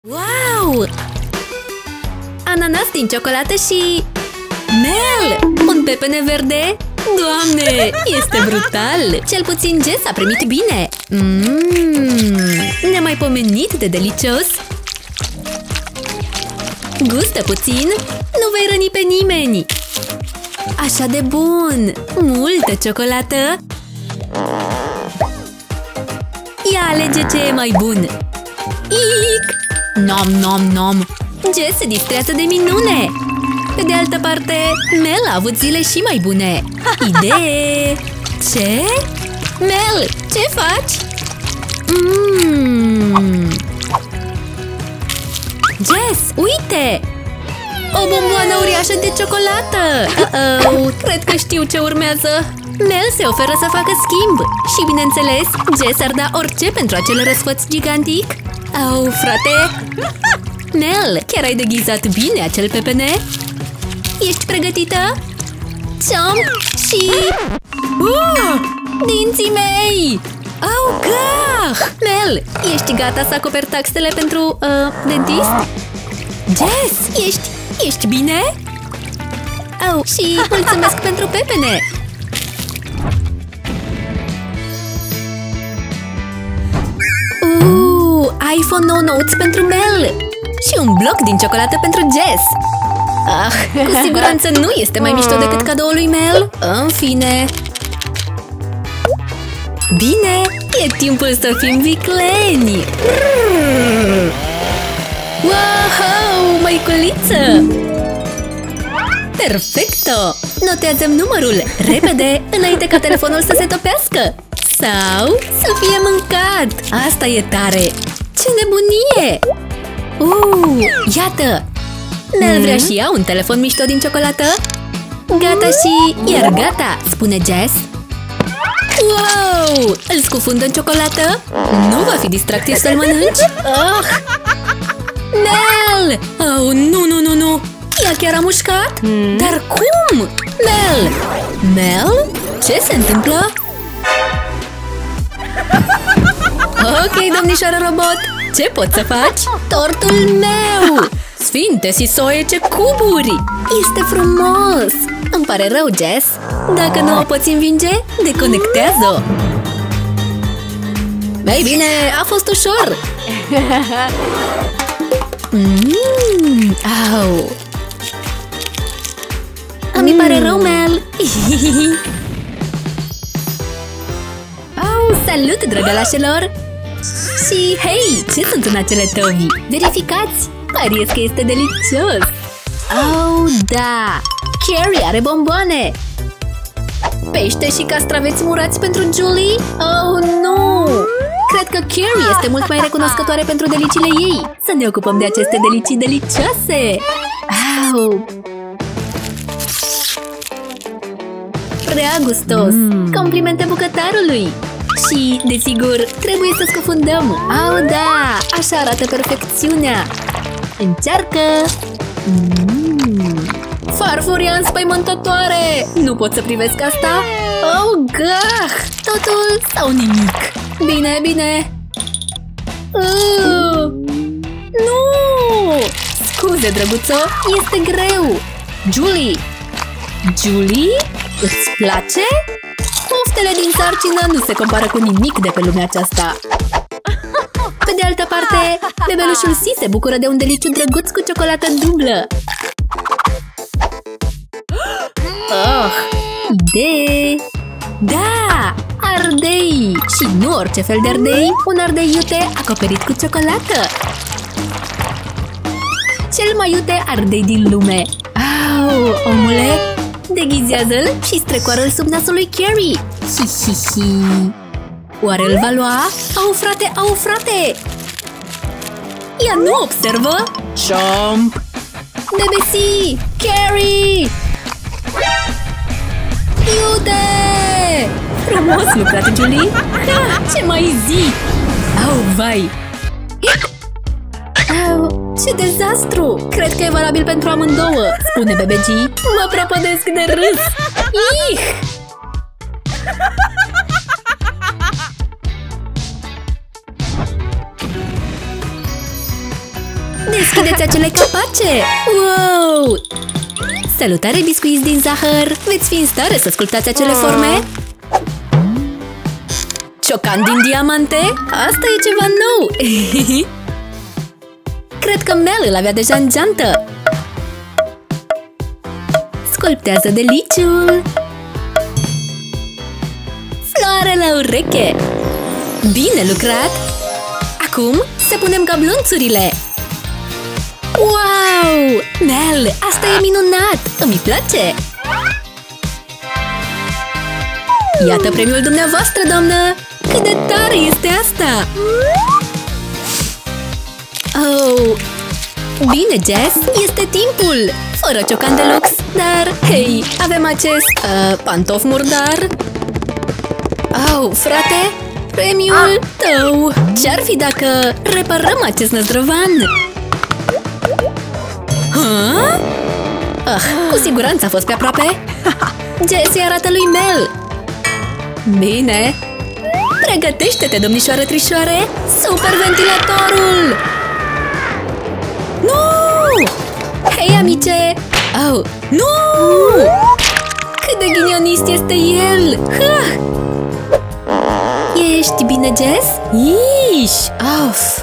Wow! Ananas din ciocolată și... Mel! Un pepene verde? Doamne! Este brutal! Cel puțin Jess a primit bine! Nemaipomenit de delicios! Gustă puțin? Nu vei răni pe nimeni! Așa de bun! Multă ciocolată! Ia alege ce e mai bun! Ic! Nom, nom, nom! Jess se distrează de minune! Pe de altă parte, Mel a avut zile și mai bune! Idee! Ce? Mel, ce faci? Jess, uite! O bomboană uriașă de ciocolată! Cred că știu ce urmează! Mel se oferă să facă schimb și, bineînțeles, Jess ar da orice pentru acel răsfăț gigantic. Au, frate! Mel, chiar ai deghizat bine acel pepene? Ești pregătită? Jump și... dinții mei! Au, gah! Mel, ești gata să acoperi taxele pentru, dentist? Jess, ești bine? Au, și mulțumesc pentru pepene! iPhone nou nouț pentru Mel! Și un bloc din ciocolată pentru Jess! Cu siguranță nu este mai mișto decât cadoul lui Mel! În fine! Bine, e timpul să fim vicleni! Wow, măiculiță! Perfecto! Notează-mi numărul, repede, înainte ca telefonul să se topească! Sau să fie mâncat! Asta e tare! Ce nebunie! Iată! Mel vrea și ea un telefon mișto din ciocolată? Gata și iar gata, spune Jess. Wow! Îl scufundă în ciocolată? Nu va fi distractiv să-l mănânci? Mel! Nu! Ea chiar a mușcat? Dar cum? Mel? Ce se întâmplă? Ok, domnișoară robot! Ce poți să faci? Tortul meu! Sfinte Sisoie, ce cuburi! Este frumos! Îmi pare rău, Jess! Dacă nu o poți învinge, deconectează-o! Ei bine, a fost ușor! Au! Îmi pare rău, Mel! Salut, drăgălașilor! Și, hei, ce sunt în acele tovi? Verificați! Pariez că este delicios! Da! Carrie are bomboane! Pește și castraveți murați pentru Julie? Nu! Cred că Carrie este mult mai recunoscătoare pentru deliciile ei! Să ne ocupăm de aceste delicii delicioase! Prea gustos! Complimente bucătarului! Și, desigur, trebuie să scufundăm! Da! Așa arată perfecțiunea! Încearcă! Farfuria înspăimântătoare! Nu pot să privesc asta! Gah! Totul sau nimic! Bine! Nu! Scuze, drăguțo! Este greu! Julie? Îți place? Poftele din sarcină nu se compară cu nimic de pe lumea aceasta. Pe de altă parte, bebelușul Si se bucură de un deliciu drăguț cu ciocolată dublă. Idee! Da! Ardei! Și nu orice fel de ardei, un ardei iute acoperit cu ciocolată. Cel mai iute ardei din lume. Omule! Deghizează-l și strecoară-l sub nasul lui Carrie. Oare îl va lua? Au frate! Ea nu observă? Jump! Bebesi! Carrie! Iute! Frumos lucrat, Julie! Ce mai zi? Vai! Ce dezastru! Cred că e valabil pentru amândouă, spune bebegii. Mă prăpădesc de râs! Deschideți acele capace! Wow! Salutare, biscuiți din zahăr! Veți fi în stare să ascultați acele forme? Ciocan din diamante? Asta e ceva nou! Cred că Mel îl avea deja în geantă! Sculptează deliciul! Floare la ureche! Bine lucrat! Acum să punem gablonțurile! Wow! Mel, asta e minunat! Îmi place! Iată premiul dumneavoastră, doamnă! Cât de tare este asta! Oh! Bine, Jess! Este timpul! Fără ciocan de lux! Dar, hei, avem acest pantof murdar! Oh, frate! Premiul tău! Ce-ar fi dacă reparăm acest năzdrăvan? Cu siguranță a fost pe aproape! Jessie arată lui Mel! Bine! Pregătește-te, domnișoară Trișoare! Superventilatorul! Nu! Hei, amice! Oh, nu! Cât de ghinionist este el! Ești bine, Jess? Iiși! Of!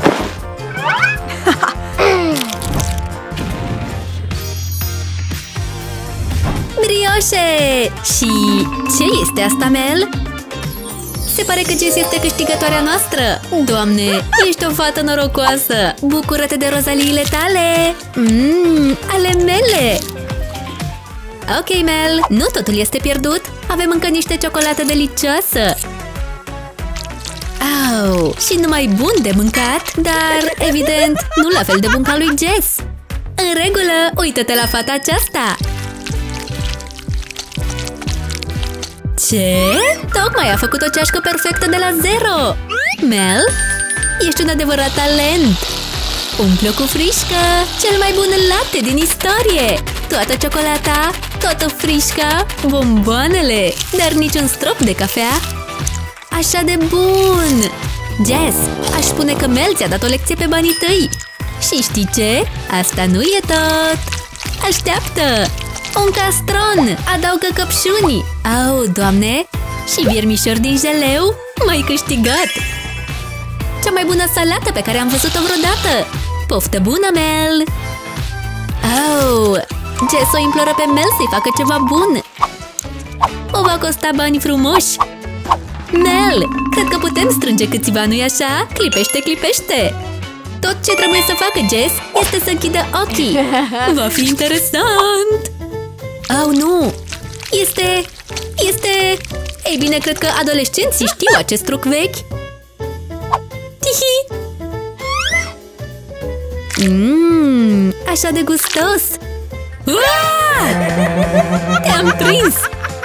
Brioșe! Și ce este asta, Mel? Se pare că Jess este câștigătoarea noastră! Doamne, ești o fată norocoasă! Bucură-te de rozaliile tale! Ale mele! Ok, Mel, nu totul este pierdut! Avem încă niște ciocolată delicioasă! Au, și numai bun de mâncat, dar, evident, nu la fel de bun ca lui Jess! În regulă, uită-te la fata aceasta! Ce? Tocmai a făcut o ceașcă perfectă de la zero! Mel, ești un adevărat talent! Umple-o cu frișcă, cel mai bun latte din istorie! Toată ciocolata, toată frișca, bomboanele, dar niciun strop de cafea! Așa de bun! Jess, aș spune că Mel ți-a dat o lecție pe banii tăi! Și știi ce? Asta nu e tot! Așteaptă! Un castron! Adaugă căpșuni! Au, Doamne! Și viermișori din jeleu? M-ai câștigat! Cea mai bună salată pe care am văzut-o vreodată! Poftă bună, Mel! Au! Jess o imploră pe Mel să-i facă ceva bun! O va costa bani frumoși! Mel! Cred că putem strânge câțiva, nu-i așa? Clipește, clipește! Tot ce trebuie să facă Jess este să închidă ochii! Va fi interesant! Oh, nu! Este... Ei bine, cred că adolescenții știu acest truc vechi! Tihi! Așa de gustos! Te-am prins!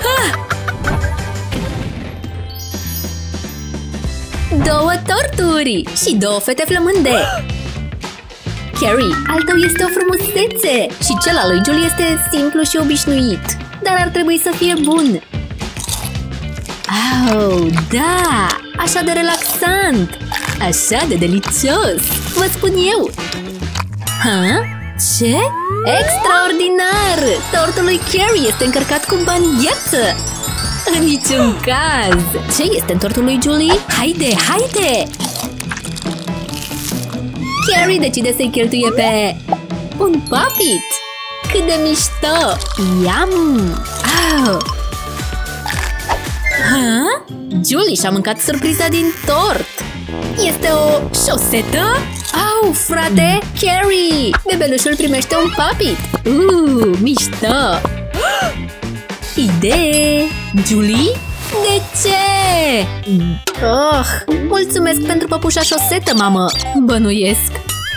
Două torturi și două fete flămânde! Carrie, al tău este o frumusețe și cel al lui Julie este simplu și obișnuit, dar ar trebui să fie bun. Oh, da! Așa de relaxant! Așa de delicios! Vă spun eu! Ce? Extraordinar! Tortul lui Carrie este încărcat cu bani gheață! În niciun caz! Ce este în tortul lui Julie? Haide, haide! Carrie decide să-i cheltuie pe... un puppet! Cât de mișto! Yum! Oh. Julie și-a mâncat surpriza din tort! Este o șosetă? Au, frate! Carrie! Bebelușul primește un puppet! Mișto! Idee! Julie? De ce? Mulțumesc pentru păpușa șosetă, mamă! Bănuiesc!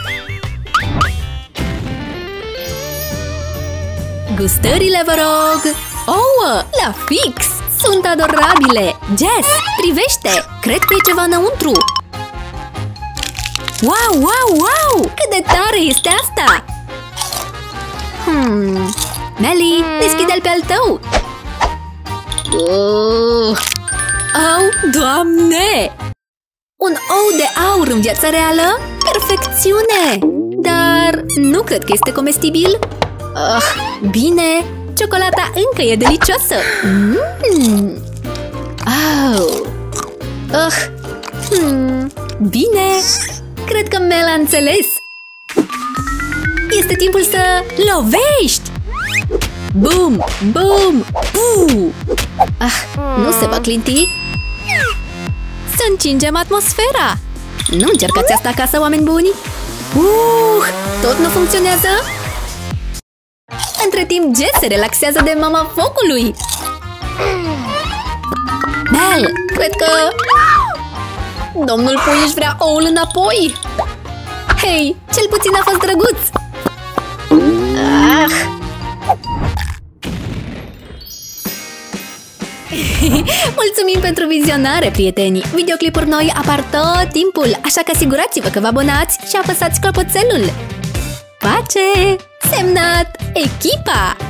Gustările, vă rog! Ouă! La fix! Sunt adorabile! Jess, privește! Cred că e ceva înăuntru! Wow, wow, wow! Cât de tare este asta! Melly, deschide-l pe al tău! Oh, Doamne! Un ou de aur în viața reală? Perfecțiune! Dar dar nu cred că este comestibil. Bine, ciocolata încă e delicioasă. Bine, cred că Mel a înțeles. Este timpul să lovești. Bum, bum, buu. Nu se va clinti. Să încingem atmosfera. Nu încercați asta acasă, oameni buni. Tot nu funcționează? Între timp, Jess se relaxează de mama focului. Mel, cred că domnul pui își vrea oul înapoi. Hei, cel puțin a fost drăguț. Mulțumim pentru vizionare, prietenii! Videoclipuri noi apar tot timpul, așa că asigurați-vă că vă abonați și apăsați clopoțelul! Pace! Semnat Echipa!